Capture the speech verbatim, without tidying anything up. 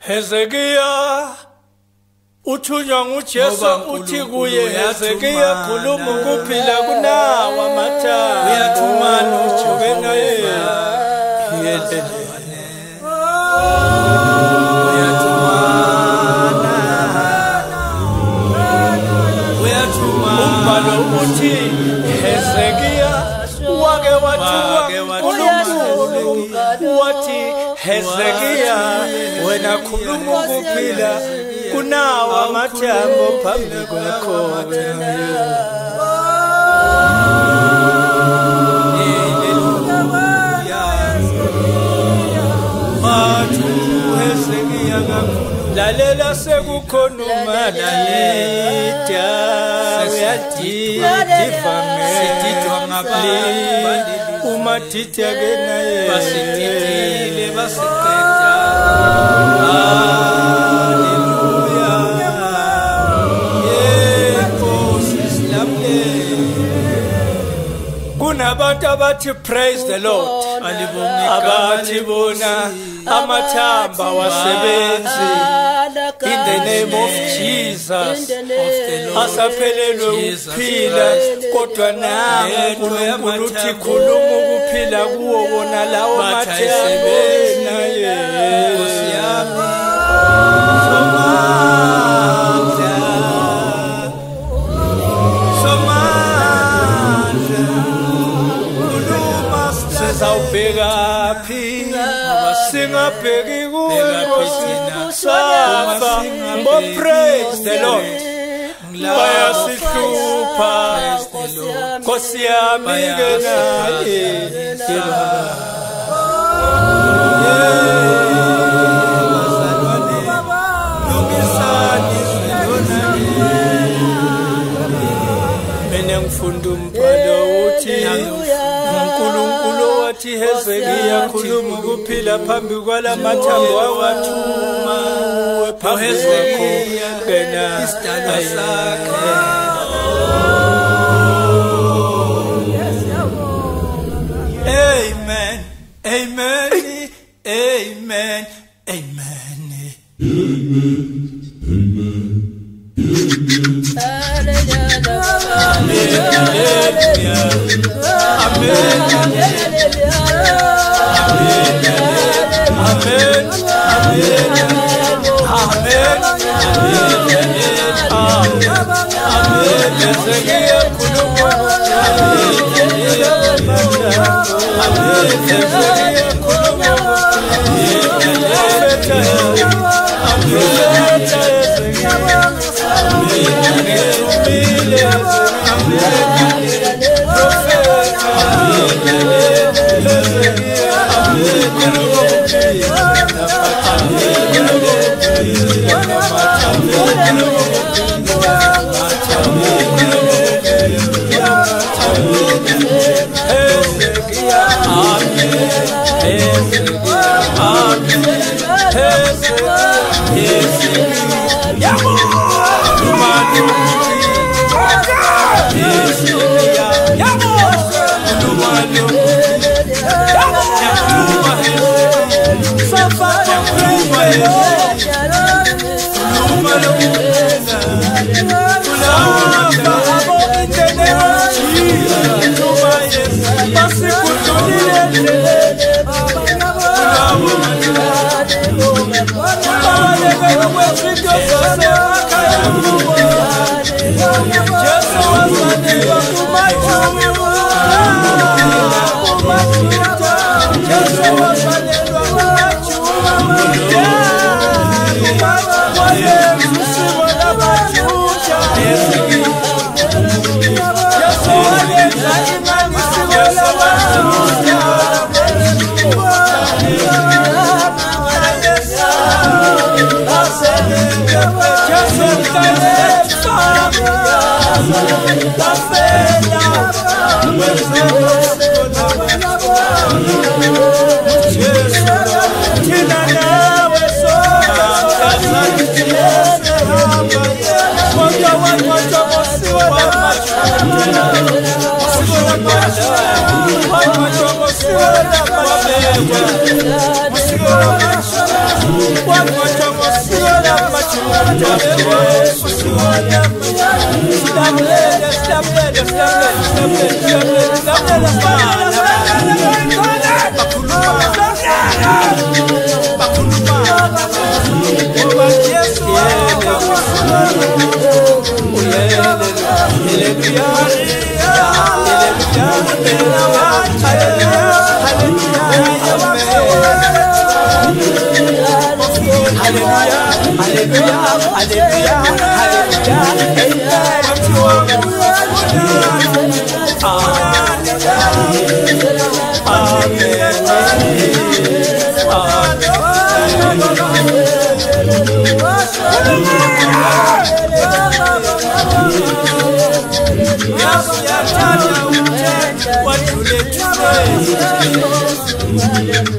Hezekiya uthunywa nguJesu uthi kuye Hezekiya khuluma ukuphila kunawa mathambo uyathumana uJehova umbalo uthi Hezekiya wake wathuma uNkulunkulu wathi Hezekiya wena khuluma ukuphila kunawa amathambo phambi kwakho lalela sekukhona umalida uyadidivamedidwa ngabantu umadida ke naye basididile basiqeda haleluya yenkosi silamle kunabantu abathi praise the Lord abathi bona amathamba wasebenzi in the name of Jesus asaphelelwe ukuphila kodwa nangu uNkulunkulu uthi khuluma ukuphila kuwo bona lawo mathamba naye Nkosi yami somandla somandla khuluma sizawubheka phi singabheki kuwe safa mbo praise the Lord bayasihlupha Nkosi yami ke naye mina ngifunda umbhalo uthi uNkulunkulu wathi Hezekiya khuluma ukuphila phambi kwalamathambo awathuma Hezekiya kena isidalwa sakhe Amen Amen Amen Amen What What you let you say?